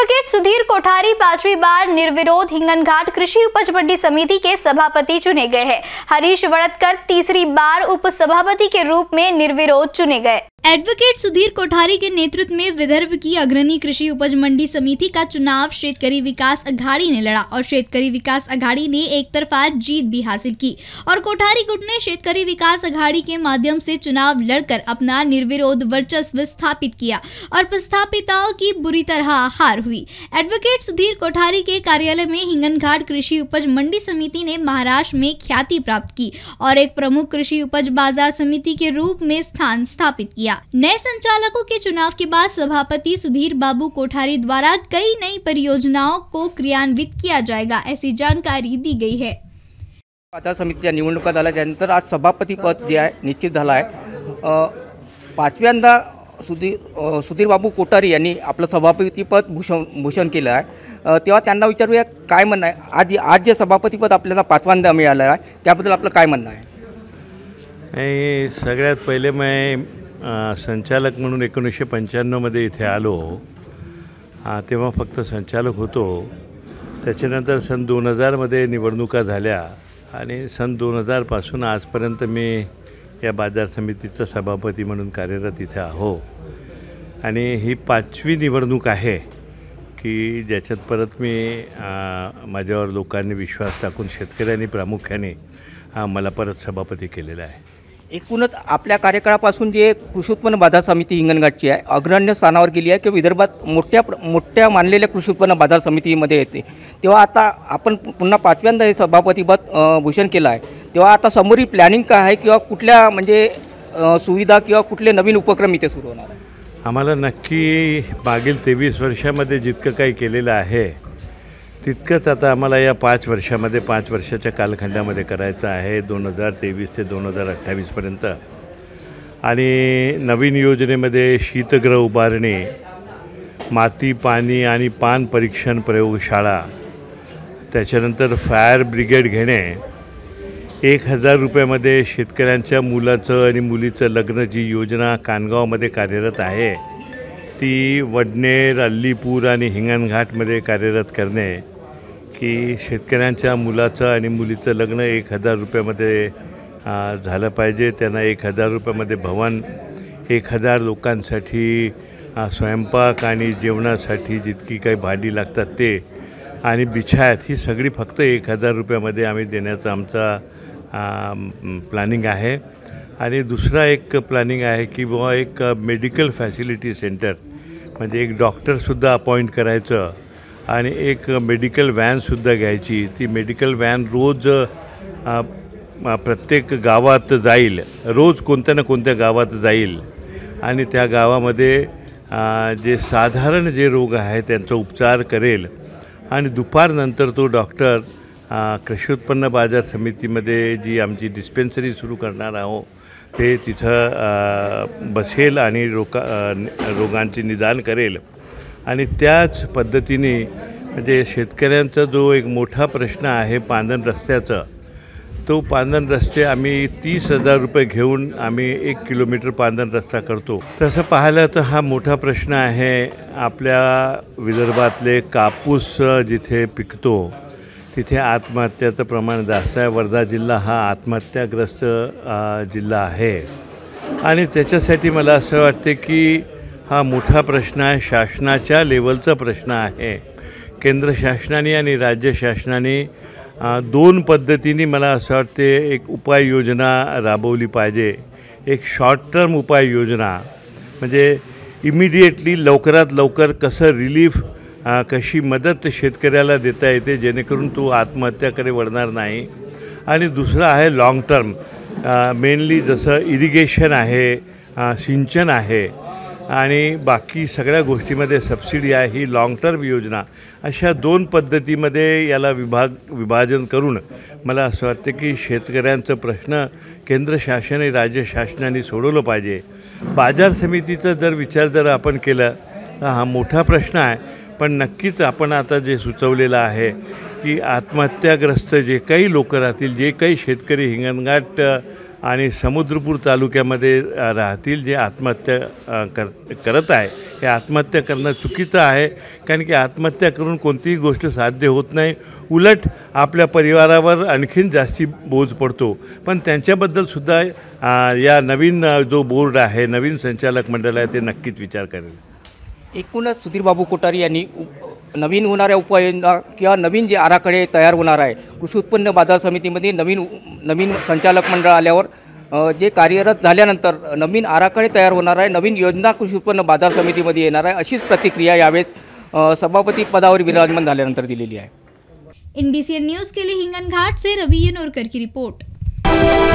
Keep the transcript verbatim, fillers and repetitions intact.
Advocate Sudhir Kothari पांचवी बार निर्विरोध हिंगनघाट कृषि उपज मंडी समिति के सभापति चुने गए हैं। हरीश वड़तकर तीसरी बार उप सभापति के रूप में निर्विरोध चुने गए। एडवोकेट सुधीर कोठारी के नेतृत्व में विदर्भ की अग्रणी कृषि उपज मंडी समिति का चुनाव शेतकरी विकास अघाड़ी ने लड़ा और शेतकरी विकास अघाड़ी ने एक तरफा जीत भी हासिल की और कोठारी गुट ने शेतकरी विकास अघाड़ी के माध्यम से चुनाव लड़कर अपना निर्विरोध वर्चस्व स्थापित किया और प्रस्थापिताओं की बुरी तरह हार हुई। एडवोकेट सुधीर कोठारी के कार्यालय में हिंगनघाट कृषि उपज मंडी समिति ने महाराष्ट्र में ख्याति प्राप्त की और एक प्रमुख कृषि उपज बाजार समिति के रूप में स्थान स्थापित किया। नए संचालकों के चुनाव के बाद सभापति सुधीर बाबू कोठारी द्वारा कई नई परियोजनाओं को क्रियान्वित किया जाएगा, ऐसी जानकारी दी गई है। बाजार समितीच्या निवडणुका झाल्यानंतर आज सभापती पद जे आहे निश्चित झालं आहे। पाचव्यांदा सुधीर सुधीर बाबू कोठारी यांनी आपलं सभापती पद भूषण भूषण केलं आहे। तेव्हा त्यांना विचारूया काय म्हणणं आहे, आज आज जे सभापती पद आपल्याला पाचव्यांदा मिळालं आहे त्याबद्दल आपलं काय म्हणणं आहे? सगळ्यात पहिले मैं संचालक म्हणून एकोणीसशे पंच्याण्णवमध्ये इथे आलो, तेव्हा फक्त संचालक होतो। त्याच्यानंतर सन दोन हजारमध्ये निवडणुका झाल्या आणि सन दोन हजारपासून आजपर्यंत मी या बाजार समितीचा सभापती म्हणून कार्यरत इथे आहो आणि ही पाचवी निवडणूक आहे की ज्याच्यात परत मी माझ्यावर लोकांनी विश्वास टाकून शेतकऱ्यांनी प्रामुख्याने मला परत सभापती केलेला आहे। एकूणच आपल्या कार्यकाळापासून जे कृषी उत्पन्न बाजार समिती हिंगणघाटची आहे अग्रण्य स्थानावर गेली आहे की विदर्भात मोठ्या मोठ्या मानलेल्या कृषी उत्पन्न बाजार समितीमध्ये येते, तेव्हा आता आपण पुन्हा पाचव्यांदा हे सभापतीपद भूषण केलं आहे, तेव्हा आता समोरील प्लॅनिंग काय आहे किंवा कुठल्या म्हणजे सुविधा किंवा कुठले नवीन उपक्रम इथे सुरू होणार आहे? आम्हाला नक्की मागील तेवीस वर्षामध्ये जितकं काही केलेलं आहे तितकंच आता आम्हाला या पाच वर्षामध्ये पाच वर्षाच्या कालखंडामध्ये करायचं आहे, दोन हजार तेवीस ते दोन हजार अठ्ठावीसपर्यंत। आणि नवीन योजनेमध्ये शीतगृह उभारणे, माती पाणी आणि पान परीक्षण प्रयोगशाळा, त्याच्यानंतर फायर ब्रिगेड घेणे, एक हजार रुपयामध्ये शेतकऱ्यांच्या मुलाचं आणि मुलीचं लग्न जी योजना कानगावमध्ये कार्यरत आहे ती वडनेर, अल्लीपूर आणि हिंगणघाटमध्ये कार्यरत करणे की शेतकऱ्यांच्या मुलाचं आणि मुलीचं लग्न एक हजार रुपयामध्ये झालं पाहिजे। त्यांना एक हजार रुपयामध्ये भवन, एक हजार लोकांसाठी स्वयंपाक आणि जेवणासाठी जितकी काही भांडी लागतात ते आणि बिछायात ही सगळी फक्त एक हजार रुपयामध्ये आम्ही देण्याचं आमचा प्लॅनिंग आहे। आणि दुसरा एक प्लॅनिंग आहे की बुवा एक मेडिकल फॅसिलिटी सेंटर म्हणजे एक डॉक्टरसुद्धा अपॉइंट करायचं आणि एक मेडिकल व्हॅनसुद्धा घ्यायची। ती मेडिकल व्हॅन रोज प्रत्येक गावात जाईल, रोज कोणत्या ना कोणत्या गावात जाईल आणि त्या गावामध्ये जे साधारण जे रोग आहे त्यांचा उपचार करेल आणि दुपारनंतर तो डॉक्टर कृषी उत्पन्न बाजार समितीमध्ये जी आमची डिस्पेन्सरी सुरू करणार आहोत ते तिथं बसेल आणि रोका रोगांचे निदान करेल। आणि त्याच पद्धतीने म्हणजे शेतकऱ्यांचा जो एक मोठा प्रश्न आहे पांदन रस्त्याचा, तो पांदन रस्ते आम्ही तीस हजार रुपये घेऊन आम्ही एक किलोमीटर पांदन रस्ता करतो। तसं पाहिलं तर हा मोठा प्रश्न आहे। आपल्या विदर्भातले कापूस जिथे पिकतो तिथे आत्महत्याचं प्रमाण जास्त आहे। वर्धा जिल्हा हा आत्महत्याग्रस्त जिल्हा आहे आणि त्याच्यासाठी मला असं वाटते की हा मोठा प्रश्न आहे, शासनाच्या लेवलचा प्रश्न आहे। केंद्र शासनाने आणि राज्य शासनाने दोन पद्धतीने मला असं वाटते एक उपाययोजना राबवली पाहिजे। एक शॉर्ट टर्म उपाययोजना म्हणजे इमिडिएटली लवकरात लवकर कसं रिलीफ कशी मदत शेतकऱ्याला देता येते जेणेकरून तो आत्महत्याकडे वळणार नाही। आणि दुसरं आहे लाँग टर्म, मेनली जसं इरिगेशन आहे, सिंचन आहे आणि बाकी सगळ्या गोष्टीमध्ये सबसिडी आहे, ही लाँग टर्म योजना। अशा दोन पद्धतीमध्ये याला विभाग विभाजन करून मला असं वाटतं की शेतकऱ्यांचा प्रश्न केंद्र शासन आणि राज्य शासनाने सोडवलं पाहिजे। बाजार समितीचा जर विचार जर आपण केला तर हा मोठा प्रश्न आहे, पण नक्कीच आपण आता जे सुचवलेलं आहे की आत्महत्याग्रस्त जे काही लोक राहतील, जे काही शेतकरी हिंगणघाट आणि समुद्रपूर तालुक्यामध्ये अ, राहतील जे आत्महत्या अ, कर करत आहे हे आत्महत्या करणं चुकीचं आहे. कारण की आत्महत्या करून कोणतीही गोष्ट साध्य होत नाही, उलट आपल्या परिवारावर आणखीन जास्ती बोज पडतो. पण त्यांच्याबद्दलसुद्धा अ, या नवीन अ, जो बोर्ड आहे, नवीन संचालक मंडळ आहे ते नक्कीच विचार करेल. एकूणच सुधीरबाबू कोठारी यांनी उप नवीन होणाऱ्या उपाययोजना किंवा नवीन जे आराखडे तयार होणार आहे कृषी उत्पन्न बाजार समितीमध्ये नवीन नवीन संचालक मंडळ आल्यावर अ, जे कार्यरत झाल्यानंतर नवीन आराखडे तयार होणार आहे, नवीन योजना कृषी उत्पन्न बाजार समितीमध्ये येणार आहे, अशीच प्रतिक्रिया यावेळेस अ, सभापती पदावर विराजमान झाल्यानंतर दिलेली आहे. एनबीसी न्यूज़ के लिए हिंगन घाट से रवि नोरकर की रिपोर्ट.